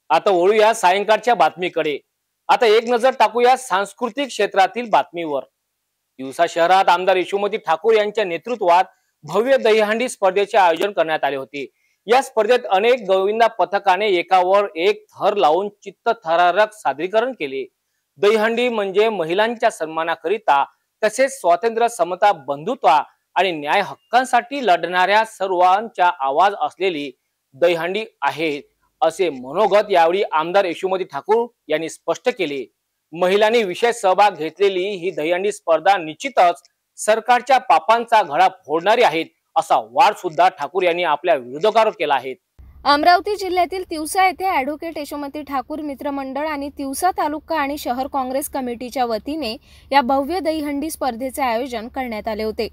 आता वळूया सायंकाळच्या बातमीकडे। आता एक नजर टाकूया सांस्कृतिक क्षेत्रातील बातमीवर। दिवसा शहरात आमदार यशोमती ठाकूर यांच्या नेतृत्वात भव्य दहीहंडी स्पर्धेचे आयोजन करण्यात आले होते। या स्पर्धेत अनेक गोविंदा पथकाने एकावर एक थर लावून चित्तथरारक सादरीकरण केले। दहीहंडी म्हणजे महिलांच्या सन्मानाकरिता तसेच स्वातंत्र्य, समता, बंधुत्व आणि न्याय हक्कांसाठी लढणाऱ्या सर्वांचा आवाज असलेली दहीहंडी आहे, असे मनोगत यावेळी आमदार यशोमती ठाकूर यांनी स्पष्ट केले। महिलांनी विशेष सहभाग घेतलेली ही दहीहंडी स्पर्धा निश्चितच सरकारच्या पापांचा घडा फोडणारी आहे, असा वाद सुद्धा ठाकूर यांनी आपल्या विरोधकांवर केला आहे। अमरावती जिल्ह्यातील तिवसा येथे ॲडव्होकेट यशोमती ठाकूर मित्रमंडळ आणि तिवसा तालुका आणि शहर काँग्रेस कमिटीच्या वतीने या भव्य दहीहंडी स्पर्धेचे आयोजन करण्यात आले होते।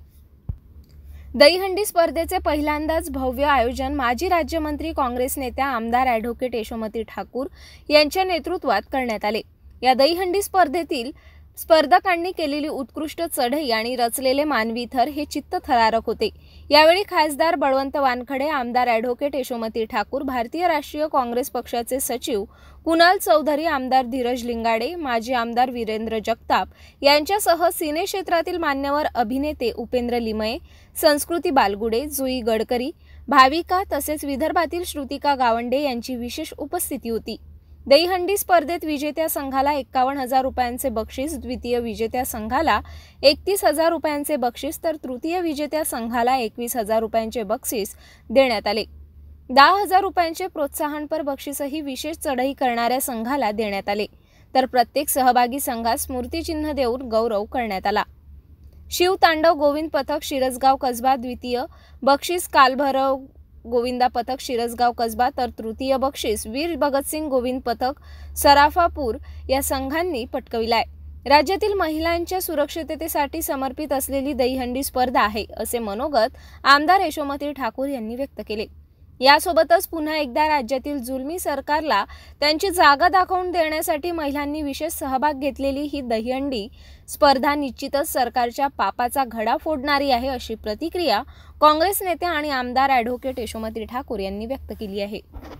दहीहंडी स्पर्धेचे पहिल्यांदाच भव्य आयोजन माजी राज्यमंत्री काँग्रेस नेत्या आमदार ॲडव्होकेट यशोमती ठाकूर यांच्या नेतृत्वात करण्यात आले। या दहीहंडी स्पर्धेतील स्पर्धकांनी केलेली उत्कृष्ट चढई आणि रचलेले मानवी थर हे चित्तथरारक होते। यावेळी खासदार बळवंत वानखडे, आमदार ॲडव्होकेट यशोमती ठाकूर, भारतीय राष्ट्रीय काँग्रेस पक्षाचे सचिव कुणाल चौधरी, आमदार धीरज लिंगाडे, माजी आमदार वीरेंद्र जगताप यांच्यासह सिने क्षेत्रातील मान्यवर अभिनेते उपेंद्र लिमये, संस्कृती बालगुडे, जुई गडकरी, भाविका तसेच विदर्भातील श्रुतिका गावंडे यांची विशेष उपस्थिती होती। दहीहंडी स्पर्धेत विजेत्या संघाला 51,000 रुपयांचे बक्षीस, द्वितीय विजेत्या संघाला 31,000 रुपयांचे बक्षीस तर तृतीय विजेत्या संघाला 21,000 रुपयांचे बक्षीस देण्यात आले। 10,000 रुपयांचे प्रोत्साहनपर बक्षीसही विशेष चढई करणाऱ्या संघाला देण्यात आले, तर प्रत्येक सहभागी संघास स्मृतिचिन्ह देऊन गौरव करण्यात आला। शिवतांडव गोविंद पथक शिरसगाव कसबा द्वितीय बक्षीस, कालभैरव गोविंदा पथक शिरसगाव कसबा तर तृतीय बक्षीस वीर भगतसिंग गोविंद पथक सराफापूर या संघांनी पटकविलाय। राज्यातील महिलांच्या सुरक्षिततेसाठी समर्पित असलेली दहीहंडी स्पर्धा आहे, असे मनोगत आमदार यशोमती ठाकूर यांनी व्यक्त केले। यासोबतच पुन्हा एकदा राज्यातील जुलमी सरकारला त्यांची जागा दाखवून देण्यासाठी महिलांनी विशेष सहभाग घेतलेली ही दहीहंडी स्पर्धा निश्चितच सरकारच्या पापाचा घडा फोडणारी आहे, अशी प्रतिक्रिया काँग्रेस नेते आणि आमदार ॲडव्होकेट यशोमती ठाकूर यांनी व्यक्त केली आहे।